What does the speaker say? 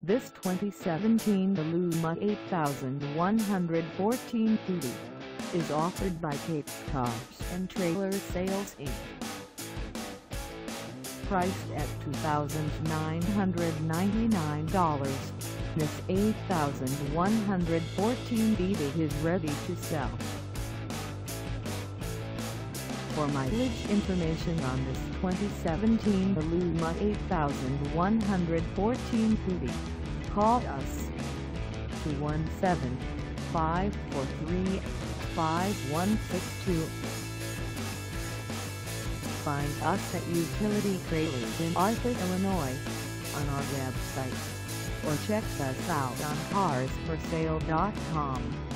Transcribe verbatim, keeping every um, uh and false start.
This twenty seventeen Aluma eighty-one fourteen B T is offered by Cape Cars and Trailer Sales Incorporated. Priced at two thousand nine hundred ninety-nine dollars, this eighty-one fourteen B T is ready to sell. For mileage information on this twenty seventeen Aluma eighty-one fourteen B T, call us two one seven, five four three, five one six two. Find us at Utility Trailers in Arthur, Illinois, on our website, or check us out on cars for sale dot com.